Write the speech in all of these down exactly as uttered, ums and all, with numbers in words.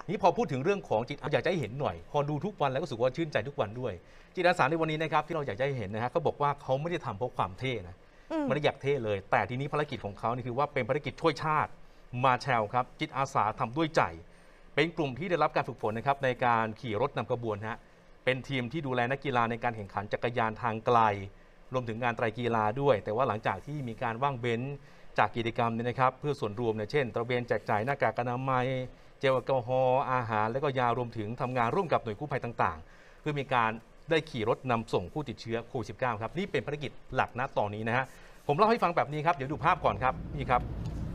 นี่พอพูดถึงเรื่องของจิตอยากจะให้เห็นหน่อยพอดูทุกวันแล้วก็รู้สึกว่าชื่นใจทุกวันด้วยจิตอาสาในวันนี้นะครับที่เราอยากจะให้เห็นนะฮะเขาบอกว่าเขาไม่ได้ทำเพราะความเท่นะไม่ได้อยากเท่เลยแต่ทีนี้ภารกิจของเขานี่คือว่าเป็นภารกิจช่วยชาติมาแชลครับจิตอาสาทำด้วยใจเป็นกลุ่มที่ได้รับการฝึกฝนนะครับในการขี่รถนำขบวนฮะเป็นทีมที่ดูแลนักกีฬาในการแข่งขันจักรยานทางไกลรวมถึงงานไตรกีฬาด้วยแต่ว่าหลังจากที่มีการว่างเว้นจากกิจกรรมเนี่ยนะครับเพื่อส่วนรวมเนี่ยเช่นตระเวนแจกจ่ายหน้ากากอนามัยเจลแอลกอฮอล์อาหารและก็ยารวมถึงทำงานร่วมกับหน่วยกู้ภัยต่างๆเพื่อมีการได้ขี่รถนำส่งผู้ติดเชื้อโควิด สิบเก้า ครับนี่เป็นภารกิจหลักณตอนนี้นะฮะผมเล่าให้ฟังแบบนี้ครับเดี๋ยวดูภาพก่อนครับนี่ครับ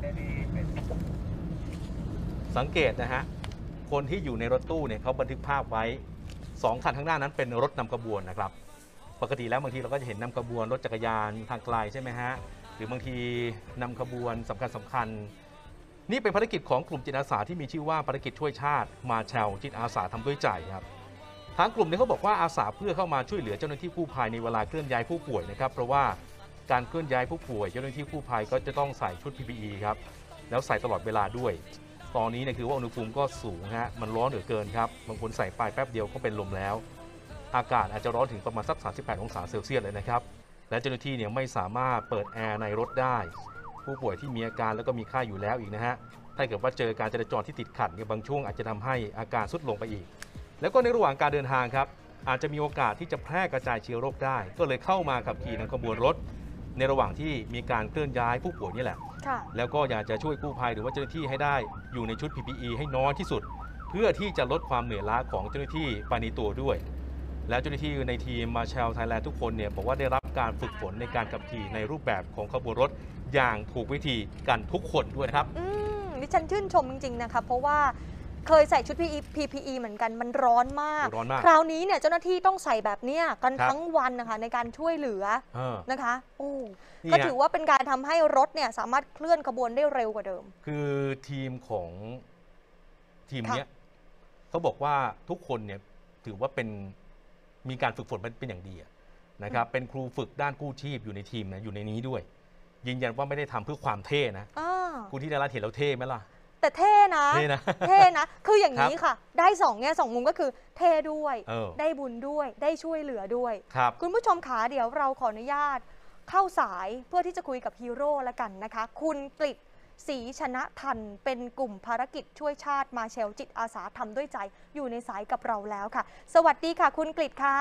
สังเกตนะฮะคนที่อยู่ในรถตู้เนี่ยเขาบันทึกภาพไว้สองคันข้างหน้านั้นเป็นรถนำขบวนนะครับปกติแล้วบางทีเราก็จะเห็นนำขบวนรถจักรยานทางไกลใช่ไหมฮะหรือบางทีนำขบวนสำคัญสำคัญนี่เป็นภารกิจของกลุ่มจิตอาสาที่มีชื่อว่าภารกิจช่วยชาติมาแชลจิตอาสาทำด้วยใจครับทางกลุ่มนี้เขาบอกว่าอาสาเพื่อเข้ามาช่วยเหลือเจ้าหน้าที่กู้ภัยในเวลาเคลื่อนย้ายผู้ป่วยนะครับเพราะว่าการเคลื่อนย้ายผู้ป่วยเจ้าหน้าที่กู้ภัยก็จะต้องใส่ชุด พี พี อี ครับแล้วใส่ตลอดเวลาด้วยตอนนี้เนี่ยคือว่าอุณหภูมิก็สูงฮะมันร้อนเหลือเกินครับบางคนใส่ไปแป๊บเดียวก็เป็นลมแล้วอากาศอาจจะร้อนถึงประมาณสักสามสิบแปดองศาเซลเซียสเลยนะครับและเจ้าหน้าที่เนี่ยไม่สามารถเปิดแอร์ในรถได้ผู้ป่วยที่มีอาการแล้วก็มีไข้อยู่แล้วอีกนะฮะถ้าเกิดว่าเจอการจราจรที่ติดขัดเนี่ยบางช่วงอาจจะทำให้อาการทรุดลงไปอีกแล้วก็ในระหว่างการเดินทางครับอาจจะมีโอกาสที่จะแพร่กระจายเชื้อโรคได้ก็เลยเข้ามาขับขี่ในขบวนรถในระหว่างที่มีการเคลื่อนย้ายผู้ป่วยนี่แหละแล้วก็อยากจะช่วยกู้ภัยหรือว่าเจ้าหน้าที่ให้ได้อยู่ในชุด พี พี อี ให้น้อยที่สุดเพื่อที่จะลดความเหนื่อยล้าของเจ้าหน้าที่ไปในตัวด้วยแล้วเจ้าหน้าที่ในทีมมาแชลไทยแลนด์ทุกคนเนี่ยบอกว่าได้รับการฝึกฝนในการขับขี่ในรูปแบบของขบวนรถอย่างถูกวิธีกันทุกคนด้วยนะครับอืมดิฉันชื่นชมจริงๆนะคะเพราะว่าเคยใส่ชุด พี พี อี เหมือนกันมันร้อนมากร้อนมากคราวนี้เนี่ยเจ้าหน้าที่ต้องใส่แบบนี้กันทั้งวันนะคะในการช่วยเหลือนะคะโอ้ก็ถือว่าเป็นการทำให้รถเนี่ยสามารถเคลื่อนขบวนได้เร็วกว่าเดิมคือทีมของทีมนี้เขาบอกว่าทุกคนเนี่ยถือว่าเป็นมีการฝึกฝนเป็นอย่างดีนะครับเป็นครูฝึกด้านกู้ชีพอยู่ในทีมนะอยู่ในนี้ด้วยยืนยันว่าไม่ได้ทำเพื่อความเท่นะคุณที่ดาราเห็นแล้วเท่ไหมล่ะแต่เท่นะเท่นะเท่นะคืออย่างนี้ค่ะได้สองเนี่ยสองมุมก็คือเท่ด้วยได้บุญด้วยได้ช่วยเหลือด้วยคุณผู้ชมขาเดี๋ยวเราขออนุญาตเข้าสายเพื่อที่จะคุยกับฮีโร่ละกันนะคะคุณกฤษศรีชนะทันเป็นกลุ่มภารกิจช่วยชาติมาแชลจิตอาสาทำด้วยใจอยู่ในสายกับเราแล้วค่ะสวัสดีค่ะคุณกฤษคะ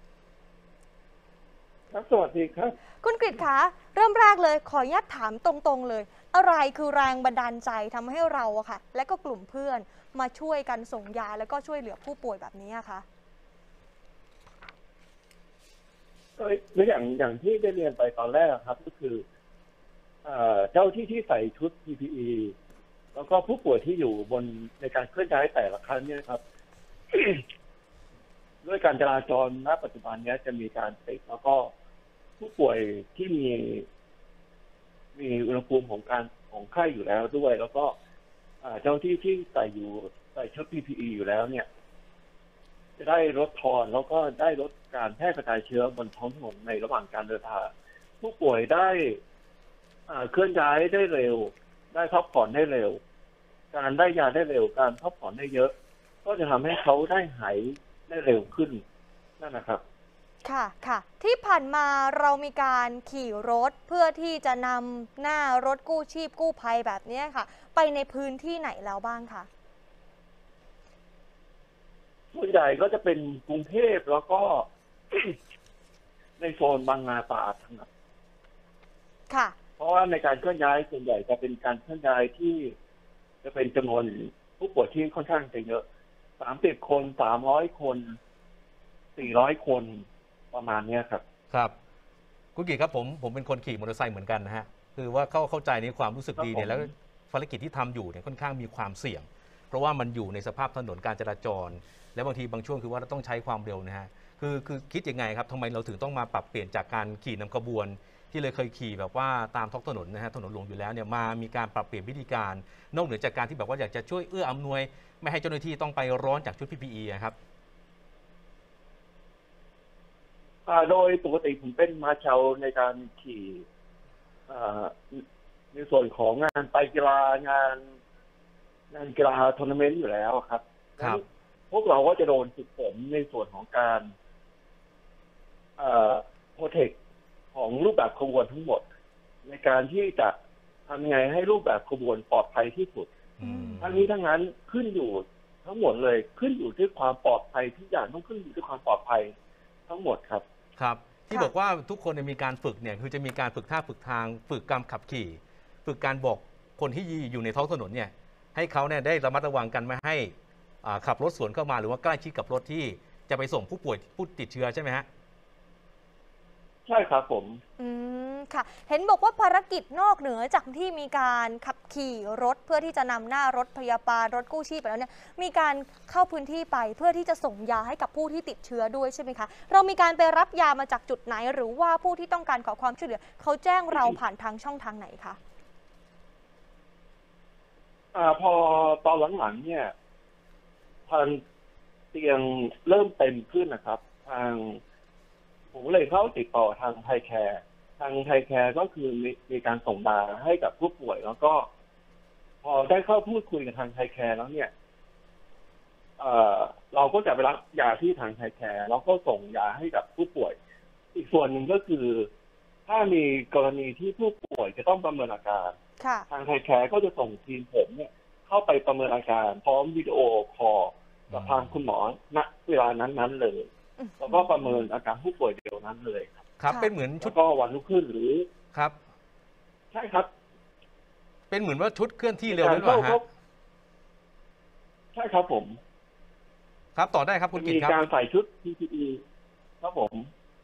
ครับสวัสดีครับคุณกฤษคะเริ่มแรกเลยขออนุญาตถามตรงๆเลยอะไรคือแรงบันดาลใจทำให้เราอะค่ะและก็กลุ่มเพื่อนมาช่วยกันส่งยาแล้วก็ช่วยเหลือผู้ป่วยแบบนี้อะคะก็อย่างอย่างที่ได้เรียนไปตอนแรกครับก็คือเจ้าที่ที่ใส่ชุด พี พี อี แล้วก็ผู้ป่วยที่อยู่บนในการเคลื่อนย้ายแต่ละครั้งเนี่ยครับ ด้วยการจราจรณปัจจุบันนี้จะมีการติดแล้วก็ผู้ป่วยที่มีมีอุณหภูมิของการของไข้อยู่แล้วด้วย แล้วก็เจ้าที่ที่ใส่อยู่ใส่ชุด พี พี อี อยู่แล้วเนี่ยจะได้ลดทอนแล้วก็ได้ลดการแพร่กระจายเชื้อบนท้องถนนในระหว่างการเดินทางผู้ป่วยได้เคลื่อนย้ายได้เร็วได้พักผ่อนได้เร็วการได้ยาได้เร็วการพักผ่อนได้เยอะก็จะทำให้เขาได้หายได้เร็วขึ้นนั่นนะครับค่ะค่ะที่ผ่านมาเรามีการขี่รถเพื่อที่จะนำหน้ารถกู้ชีพกู้ภัยแบบนี้ค่ะไปในพื้นที่ไหนแล้วบ้างคะส่วนใหญ่ก็จะเป็นกรุงเทพแล้วก็ ในโซนบางนาตราดทั้งนั้นค่ะเพราะว่าในการเคลื่อนย้ายส่วนใหญ่จะเป็นการเคลื่อนย้ายที่จะเป็นจำนวนผู้ป่วยที่ค่อนข้างจะเยอะสามสิบคนสามร้อยคนสี่ร้อยคนประมาณนี้ครับครับคุณกิตครับผมผมเป็นคนขี่มอเตอร์ไซค์เหมือนกันนะฮะคือว่าเข้าเข้าใจในความรู้สึกดีเนี่ยแล้วภารกิจที่ทำอยู่เนี่ยค่อนข้างมีความเสี่ยงเพราะว่ามันอยู่ในสภาพถนนการจราจรและบางทีบางช่วงคือว่าเราต้องใช้ความเร็วนะฮะคือคือคิดยังไงครับทำไมเราถึงต้องมาปรับเปลี่ยนจากการขี่นำขบวนที่เลยเคยขี่แบบว่าตามท้องถนนนะฮะถนนหลวงอยู่แล้วเนี่ยมามีการปรับเปลี่ยนวิธีการนอกเหนือจากการที่แบบว่าอยากจะช่วยเอื้ออำนวยไม่ให้เจ้าหน้าที่ต้องไปร้อนจากชุด พี พี อี ครับโดยปกติผมเป็นมาเชลในการขี่ในส่วนของงานไปกีฬางานงานกีฬาทัวร์นาเมนต์อยู่แล้วครับครับพวกเราก็จะโดนฝึกฝนในส่วนของการเอ่อโปรเทคของรูปแบบขบวนทั้งหมด ในการที่จะทำยังไงให้รูปแบบขบวนปลอดภัยที่สุดทั้งนี้ทั้งนั้นขึ้นอยู่ทั้งหมดเลยขึ้นอยู่ที่ความปลอดภัยทุกอย่างต้องขึ้นอยู่ที่ความปลอดภัยทั้งหมดครับครับที่บอกว่าทุกคนมีการฝึกเนี่ยคือจะมีการฝึกท่าฝึกทางฝึกการขับขี่ฝึกการบอกคนที่อยู่ในท้องถนนเนี่ยให้เขาเนี่ยได้ระมัดระวังกันไม่ให้ขับรถสวนเข้ามาหรือว่าใกล้ชิดกับรถที่จะไปส่งผู้ป่วยผู้ติดเชื้อใช่ไหมฮะใช่ครับผมอืมค่ะเห็นบอกว่าภารกิจนอกเหนือจากที่มีการขับขี่รถเพื่อที่จะนำหน้ารถพยาบาลรถกู้ชีพไปแล้วเนี่ยมีการเข้าพื้นที่ไปเพื่อที่จะส่งยาให้กับผู้ที่ติดเชื้อด้วยใช่ไหมคะเรามีการไปรับยามาจากจุดไหนหรือว่าผู้ที่ต้องการขอความช่วยเหลือเขาแจ้งเราผ่านทางช่องทางไหนคะอ่าพอตอนหลังๆเนี่ยทางเตียงเริ่มเต็มขึ้นนะครับทางผมเลยเข้าติดต่อทางไทยแคร์ทางไทยแคร์ก็คือมีมีการส่งยาให้กับผู้ป่วยแล้วก็พอได้เข้าพูดคุยกับทางไทยแคร์แล้วเนี่ยเอ่อเราก็จะไปรับยาที่ทางไทยแคร์แล้วก็ส่งยาให้กับผู้ป่วยอีกส่วนหนึ่งก็คือถ้ามีกรณีที่ผู้ป่วยจะต้องประเมินอาการทางไทยแคร์ก็จะส่งทีมผมเนี่ยเข้าไปประเมินอาการพร้อมวิดีโอคอลกับทางคุณหมอณเวลานั้นๆเลยแล้วก็ประเมินอาการผู้ป่วยเดียวนั้นเลยครับครับเป็นเหมือนชุดก็วันรุ่งขึ้นหรือครับใช่ครับเป็นเหมือนว่าชุดเคลื่อนที่เร็วหรือเปล่าฮะใช่ครับผมครับต่อได้ครับคุณกิตครับมีการใส่ชุด พี พี อี ครับผม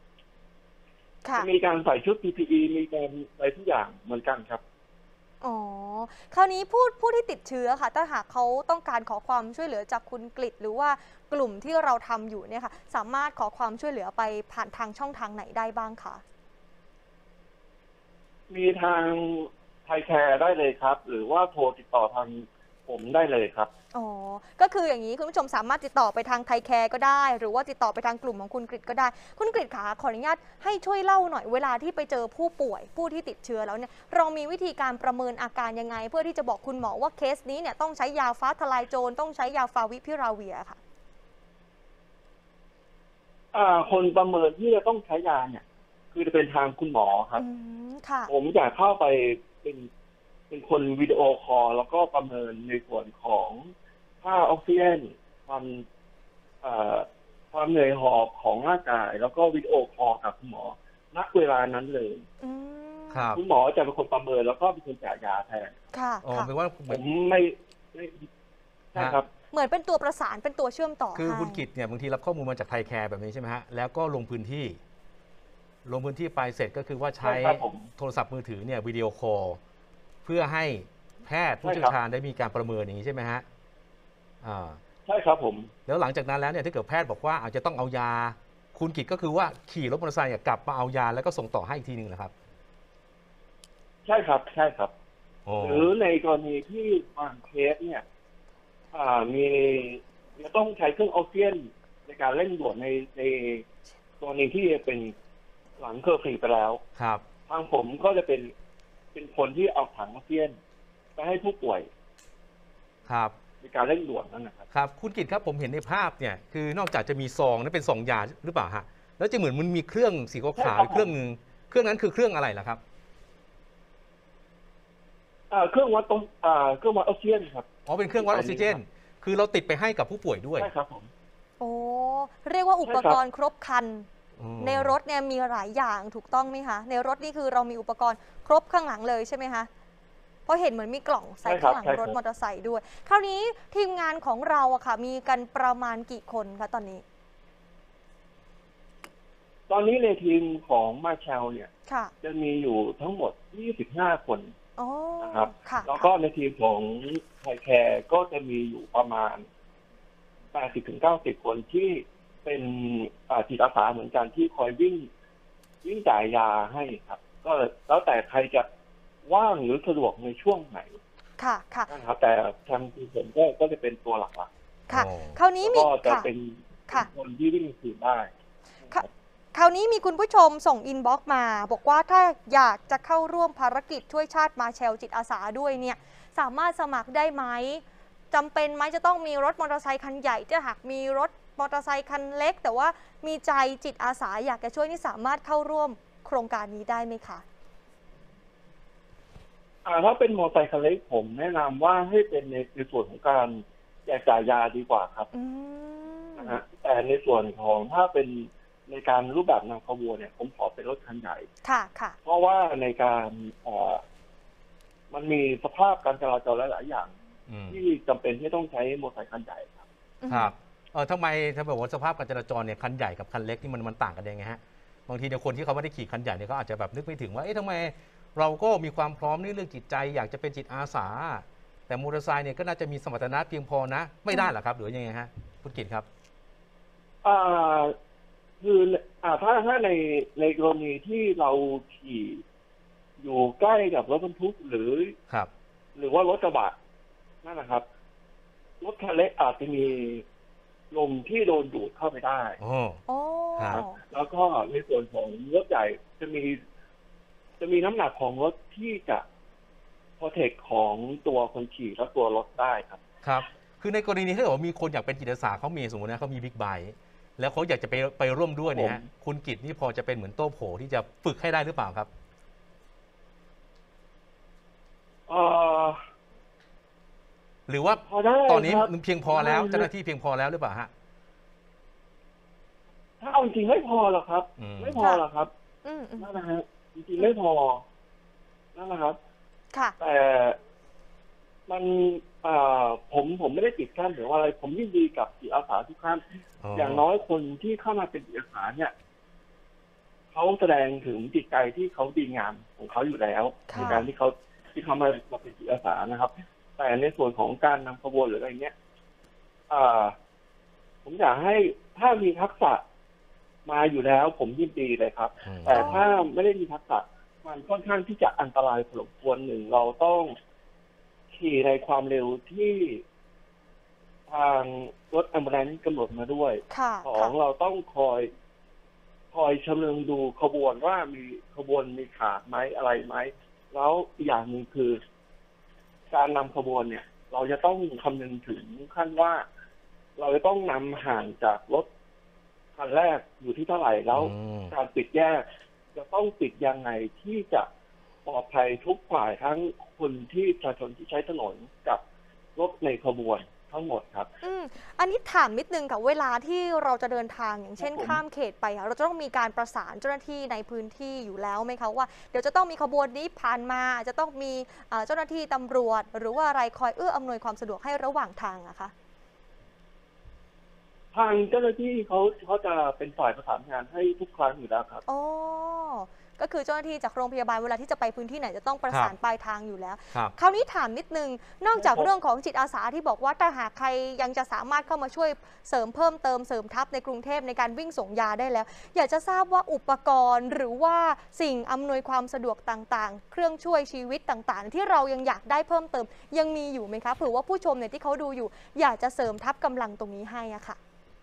มีการใส่ชุด พี พี อี มีการอะไรทุกอย่างเหมือนกันครับอ๋อคราวนี้ผู้ผู้ที่ติดเชื้อค่ะถ้าหากเขาต้องการขอความช่วยเหลือจากคุณกฤษหรือว่ากลุ่มที่เราทำอยู่เนี่ยค่ะสามารถขอความช่วยเหลือไปผ่านทางช่องทางไหนได้บ้างคะมีทางไทยแคร์ได้เลยครับหรือว่าโทรติดต่อทางผมได้เลยครับอ๋อก็คืออย่างนี้คุณผู้ชมสามารถติดต่อไปทางไทยแคร์ก็ได้หรือว่าติดต่อไปทางกลุ่มของคุณกฤษก็ได้คุณกฤษขาขออนุญาตให้ช่วยเล่าหน่อยเวลาที่ไปเจอผู้ป่วยผู้ที่ติดเชื้อแล้วเนี่ยเรามีวิธีการประเมินอาการยังไงเพื่อที่จะบอกคุณหมอว่าเคสนี้เนี่ยต้องใช้ยาฟ้าทลายโจรต้องใช้ยาฟาวิพิราเวียค่ะอ่าคนประเมินที่จะต้องใช้ยาเนี่ยคือจะเป็นทางคุณหมอครับผมจะเข้าไปเป็นเป็นคนวิดีโอคอลแล้วก็ประเมินในส่วนของค่าออกซิเจนความความเหนื่อยหอบของร่างกายแล้วก็วิดีโอคอลกับคุณหมอณเวลานั้นเลยคุณหมอจะเป็นคนประเมินแล้วก็เป็นคนจ่ายยาแทนค่ะอ๋อแปลว่าผมไม่ไม่ใช่ครับเหมือนเป็นตัวประสานเป็นตัวเชื่อมต่อคือคุณกิตเนี่ยบางทีรับข้อมูลมาจากไทยแคร์แบบนี้ใช่ไหมฮะแล้วก็ลงพื้นที่ลงพื้นที่ไปเสร็จก็คือว่าใช้โทรศัพท์มือถือเนี่ยวิดีโอคอลเพื่อให้แพทย์ผู้เชี่ยวชาญได้มีการประเมินอย่างนี้ใช่ไหมฮะอ่าใช่ครับผมแล้วหลังจากนั้นแล้วเนี่ยถ้าเกิดแพทย์บอกว่าอาจจะต้องเอายาคุณกิตก็คือว่าขี่รถมอเตอร์ไซค์กลับมาเอายาแล้วก็ส่งต่อให้อีกทีหนึ่งนะครับใช่ครับใช่ครับหรือในกรณีที่บางเคสเนี่ยมีจะต้องใช้เครื่องออกซิเจนในการเร่งด่วนในในกรณีที่เป็นหลังเคอร์ฟิวไปแล้วครับทางผมก็จะเป็นเป็นคนที่เอาถังออกซิเจนไปให้ผู้ป่วยครับในการเร่งด่วนนั่นนะครับครับคุณกิตครับผมเห็นในภาพเนี่ยคือนอกจากจะมีซองนั้นเป็นซองยาหรือเปล่าฮะแล้วจะเหมือนมันมีเครื่องสีขาวๆเครื่องนึงเครื่องนั้นคือเครื่องอะไรล่ะครับเครื่องวัดตรงเครื่องวัดออกซิเจนครับอ๋อเป็นเครื่องวัดออกซิเจนคือเราติดไปให้กับผู้ป่วยด้วยใช่ครับผมโอ้เรียกว่าอุปกรณ์ครบครันในรถเนี่ยมีหลายอย่างถูกต้องไหมคะในรถนี่คือเรามีอุปกรณ์ครบข้างหลังเลยใช่ไหมคะเพราะเห็นเหมือนมีกล่องใส่ข้างหลังรถมอเตอร์ไซค์ด้วยคราวนี้ทีมงานของเราอะค่ะมีกันประมาณกี่คนคะตอนนี้ตอนนี้ในทีมของมาเชลเนี่ยจะมีอยู่ทั้งหมดยี่สิบห้าคนนะครับแล้วก็ในทีมของไทยแคร์ก็จะมีอยู่ประมาณแปดสิบถึงเก้าสิบคนที่เป็นจิตอาสาเหมือนกันที่คอยวิ่งวิ่งจ่ายยาให้ครับก็แล้วแต่ใครจะว่างหรือสะดวกในช่วงไหนค่ะค่ะนะครับแต่ทางทีมผมก็ก็จะเป็นตัวหลักๆค่ะคราวนี้มีก็จะเป็นคนที่วิ่งสื่อได้คราวนี้มีคุณผู้ชมส่งอินบ็อกซ์มาบอกว่าถ้าอยากจะเข้าร่วมภารกิจช่วยชาติมาเชลจิตอาสาด้วยเนี่ยสามารถสมัครได้ไหมจำเป็นไหมจะต้องมีรถมอเตอร์ไซค์คันใหญ่ถ้าหากมีรถมอเตอร์ไซค์คันเล็ก แต่ว่ามีใจจิตอาสาอยากจะช่วยนี่สามารถเข้าร่วมโครงการนี้ได้ไหมคะอ่าถ้าเป็นมอเตอร์ไซค์คันเล็กผมแนะนำว่าให้เป็นในในส่วนของการแจกจ่ายยาดีกว่าครับนะฮะแต่ในส่วนของถ้าเป็นในการรูปแบบนำขบวนเนี่ยผมขอเป็นรถคันใหญ่ค่ะค่ะเพราะว่าในการอ่ามันมีสภาพการจราจรหลายๆอย่างที่จำเป็นที่ต้องใช้มอเตอร์ไซค์คันใหญ่ครับครับเออทำไมถ้าแบบว่าสภาพการจราจรเนี่ยคันใหญ่กับคันเล็กนี่มันมันต่างกันยังไงฮะบางทีเนี่ยคนที่เขาไม่ได้ขี่คันใหญ่เนี่ยเขาอาจจะแบบนึกไม่ถึงว่าเอ๊ะทำไมเราก็มีความพร้อมในเรื่องจิตใจอยากจะเป็นจิตอาสาแต่มอเตอร์ไซค์เนี่ยก็น่าจะมีสมรรถนะเพียงพอนะไม่ได้หรอครับหรือยังไงฮะคุณกิตครับอ่าคืออ่าถ้าถ้าในในกรณีที่เราขี่อยู่ใกล้กับรถบรรทุกหรือครับหรือว่ารถกระบะนั่นนะครับรถคันเล็กอาจจะมีลมที่โดนดูดเข้าไปได้โอ้ครับแล้วก็ในส่วนของรถใหญ่จะมีจะมีน้ำหนักของรถที่จะโปรเทคของตัวคนขี่และตัวรถได้ครับครับคือในกรณีที่ว่ามีคนอยากเป็นจิตอาสาเขามีสมมตินะเขามีบิ๊กไบค์แล้วเขาอยากจะไปไปร่วมด้วยเนี่ยคุณกิตนี่พอจะเป็นเหมือนโต้โผที่จะฝึกให้ได้หรือเปล่าครับเอ่อหรือว่าตอนนี้เพียงพอแล้วเจ้าหน้าที่เพียงพอแล้วหรือเปล่าฮะถ้าเอาจริงไม่พอหรอกครับไม่พอหรอกครับนั่นนะฮะจริงๆไม่พอนั่นนะครับแต่มันอ่าผมผมไม่ได้ปิดกั้นหรือว่าอะไรผมยินดีกับจิตอาสาทุกท่านอย่างน้อยคนที่เข้ามาเป็นจิตอาสาเนี่ยเขาแสดงถึงจิตใจที่เขาดีงามของเขาอยู่แล้วในการที่เขาที่เขามาเป็นจิตอาสานะครับแต่ในส่วนของการนำขบวนหรืออะไรเงี้ยอ่าผมอยากให้ถ้ามีทักษะมาอยู่แล้วผมยินดีเลยครับแต่ถ้าไม่ได้มีทักษะมันค่อนข้างที่จะอันตรายพอสมควรหนึ่งเราต้องขี่ในความเร็วที่ทางรถแอมบูเลนซ์กำหนดมาด้วยของเราต้องคอยคอยชำเลืองดูขบวนว่ามีขบวนมีขาดไหมอะไรไหมแล้วอย่างหนึ่งคือการนำขบวนเนี่ยเราจะต้องคำนึงถึงขั้นว่าเราจะต้องนำห่างจากรถคันแรกอยู่ที่เท่าไหร่แล้วการปิดแยกจะต้องปิดยังไงที่จะปลอดภัยทุกฝ่ายทั้งคนที่ประชาชนที่ใช้ถนนกับรถในขบวนทั้งหมดครับอืมอันนี้ถามนิดนึงกับเวลาที่เราจะเดินทางอย่างเช่นข้ามเขตไปค่ะเราจะต้องมีการประสานเจ้าหน้าที่ในพื้นที่อยู่แล้วไหมคะว่าเดี๋ยวจะต้องมีขบวนนี้ผ่านมาจะต้องมีเจ้าหน้าที่ตำรวจหรือว่าอะไรคอยเอื้ออำนวยความสะดวกให้ระหว่างทางอะคะทางเจ้าหน้าที่เขาเขาจะเป็นฝ่ายประสานงานให้ทุกครั้งอยู่แล้วครับอ๋อก็คือเจ้าหน้าที่จากโรงพยาบาลเวลาที่จะไปพื้นที่ไหนจะต้องประสานปลายทางอยู่แล้วคราวนี้ถามนิดนึงนอกจากเรื่องของจิตอาสาที่บอกว่าถ้าหากใครยังจะสามารถเข้ามาช่วยเสริมเพิ่มเติมเสริมทัพในกรุงเทพในการวิ่งส่งยาได้แล้วอยากจะทราบว่าอุปกรณ์หรือว่าสิ่งอำนวยความสะดวกต่างๆเครื่องช่วยชีวิตต่างๆที่เรายังอยากได้เพิ่มเติมยังมีอยู่ไหมคะเผื่อว่าผู้ชมเนี่ยที่เขาดูอยู่อยากจะเสริมทัพกำลังตรงนี้ให้อะค่ะ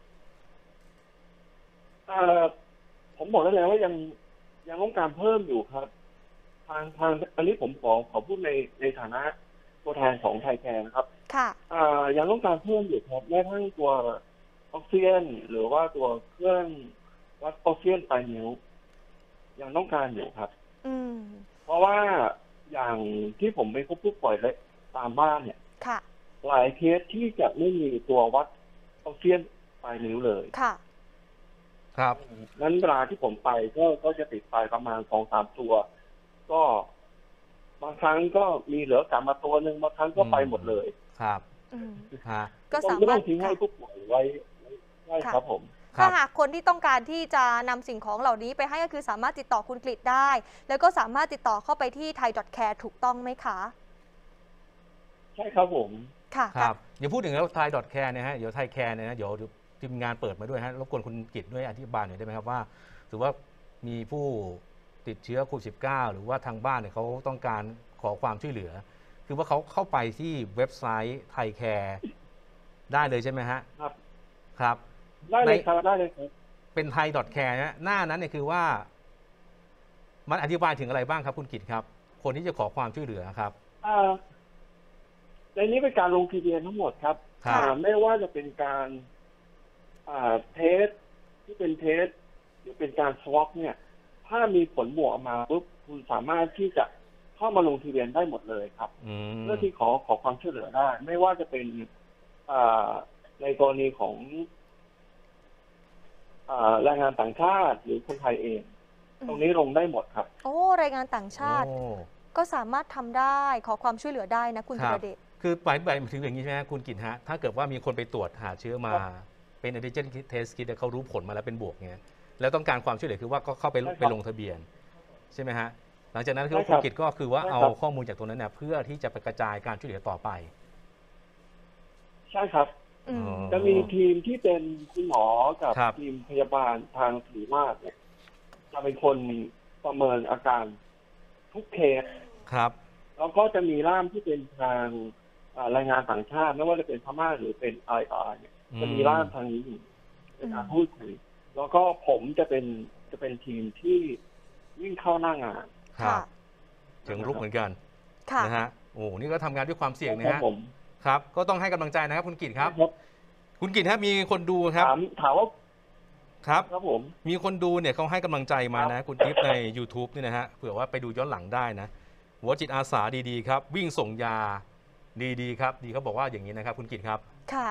ผมบอกได้เลยว่ายังยังต้องการเพิ่มอยู่ครับทางทางอันนี้ผมขอขอพูดในในฐานะตัวแทนของไทยแคร์นะครับค่ะอ่ายังต้องการเพิ่มอยู่ครับแม้ทั้งตัวออกซิเจนหรือว่าตัวเครื่องวัดออกซิเจนปลายนิ้วยังต้องการอยู่ครับอืมเพราะว่าอย่างที่ผมไปพบผู้ป่วยเลยตามบ้านเนี่ยค่ะหลายเคสที่จะไม่มีตัววัดออกซิเจนปลายนิ้วเลยค่ะครับนั้นเวลาที่ผมไปก็ก็จะติดไปประมาณสองสามตัวก็บางครั้งก็มีเหลือกลับมาตัวหนึ่งบางครั้งก็ไปหมดเลยครับก็สามารถทิ้งให้ผู้ป่วยไว้ได้ครับผมถ้าหากคนที่ต้องการที่จะนำสิ่งของเหล่านี้ไปให้ก็คือสามารถติดต่อคุณกฤษได้แล้วก็สามารถติดต่อเข้าไปที่ ไทย แคร์ ถูกต้องไหมคะใช่ครับผมค่ะครับอย่าพูดถึงแล้ว ไทย แคร์ นะฮะเดี๋ยว ไทย แคร์ เนี่ยนะเดี๋ยวทีมงานเปิดมาด้วยฮะรบกวนคุณกิตด้วยอธิบายหน่อยได้ไหมครับว่าถือว่ามีผู้ติดเชื้อโควิด สิบเก้า หรือว่าทางบ้านเนี่ยเขาต้องการขอความช่วยเหลือคือว่าเขาเข้าไปที่เว็บไซต์ ไทย แคร์ ได้เลยใช่ไหมฮะครับครับได้เลยครับได้เลยครับเป็น ไทย แคร์ นะหน้านั้นเนี่ยคือว่ามันอธิบายถึงอะไรบ้างครับคุณกิตครับคนที่จะขอความช่วยเหลือครับอ่าในนี้เป็นการลงทะเบียนทั้งหมดครับครับอ่าไม่ว่าจะเป็นการอ่าเทสที่เป็นเทสที่เป็นการสวอปเนี่ย ถ้ามีผลบวกออกมาปุ๊บคุณสามารถที่จะเข้ามาลงทะเบียนได้หมดเลยครับอืมเพื่อที่ขอขอความช่วยเหลือได้ ไม่ว่าจะเป็นอ่าในกรณีของอ่าแรงงานต่างชาติหรือคนไทยเอง ตรงนี้ลงได้หมดครับโอ้แรงงานต่างชาติโอ้ก็สามารถทำได้ขอความช่วยเหลือได้นะคุณคธีรับรเดชคือหมายหมายถึงอย่างนี้ใช่ไหมคุณกิตฮะถ้าเกิดว่ามีคนไปตรวจหาเชื้อมาครับเป็น antigen test kit เขารู้ผลมาแล้วเป็นบวกเงี้ยแล้วต้องการความช่วยเหลือคือว่าก็เข้าไปใช่ครับไปลงทะเบียน ใช่ไหมฮะหลังจากนั้นคือว่าใช่คุครัณบกิตก็คือว่าใช่เอาครับข้อมูลจากตรงนั้นเนี่ยเพื่อที่จะไปกระจายการช่วยเหลือต่อไปใช่ครับอืมอ๋อจะมีทีมที่เป็นคุณหมอกับครับทีมพยาบาลทางศิริราชเนี่ยจะเป็นคนประเมินอาการทุกเคสครับแล้วก็จะมีล่ามที่เป็นทางอ่าแรงงานต่างชาติไม่ว่าจะเป็นพม่าหรือเป็นไออาร์เนี่ยอืมจะมีล่ามทางนี้อยู่ในการพูดคุยแล้วก็ผมจะเป็นจะเป็นทีมที่วิ่งเข้าหน้างานครับค่ะเชิงรุกเหมือนกันค่ะนะฮะโอ้นี่ก็ทำงานด้วยความเสี่ยงนะครัฮะบผมครับก็ต้องให้กำลังใจนะครับคุณกิตครับครับคุณกิตฮะมีคนดูครับถามถามว่าครับครับผมมีคนดูเนี่ยเขาให้กำลังใจมาครันะบคุณทิพย์ใน YouTube นี่นะฮะเผื่อว่าไปดูย้อนหลังได้นะหัวจิตอาสาดีๆครับ วิ่งส่งยาดีๆครับ ดีเขาบอกว่าอย่างนี้นะครับคุณกิตครับค่ะ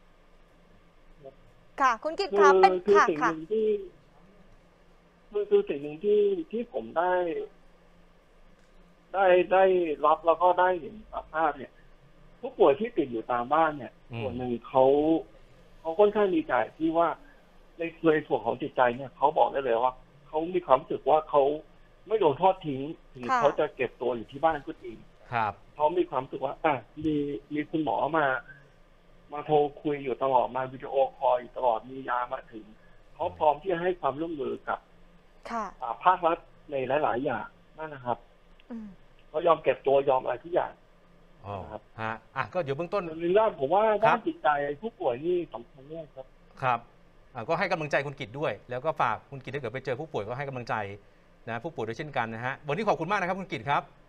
ค่ะ คุณกิตคืคะอเป็นคือค่ะสิ่งหค่ะนึ่งที่คือคือสิ่งหนึ่งที่ที่ผมได้ ได้ได้รับแล้วก็ได้เห็นภาพเนี่ย ผู้ป่วยที่ติดอยู่ตามบ้านเนี่ยอืมส่วนหนึ่งเขาเขาค่อนข้างดีใจที่ว่าในในส่วนของจิตใจเนี่ยเขาบอกได้เลยว่าเขามีความรู้สึกว่าเขาไม่โดนทอดทิ้งถึงค่ะเขาจะเก็บตัวอยู่ที่บ้านก็จริงครับเขามีความรู้สึกว่าอ่ะมีมีคุณหมอมา มาโทรคุยอยู่ตลอดมาวิดีโอคอลอยู่ตลอดมียามาถึงเขาพร้อมที่จะให้ความร่วมมือกับค่ะอ่าภาครัฐในหลาย ๆ อย่างนั่นนะครับอืมเขายอมเก็บตัวยอมอะไรทุกอย่างอ๋อครับฮะอ่ะก็เดี๋ยวเบื้องต้นในเรื่องผมว่าครัด้าบนจิตใจผู้ป่วยนี่สำคัญมากครับครับอ่ะก็ให้กำลังใจคุณกิตด้วย แล้วก็ฝากคุณกิตถ้าเกิดไปเจอผู้ป่วยก็ให้กำลังใจนะผู้ป่วยด้วยเช่นกันนะฮะวันนี้ขอบคุณมากนะครับคุณกิตครับ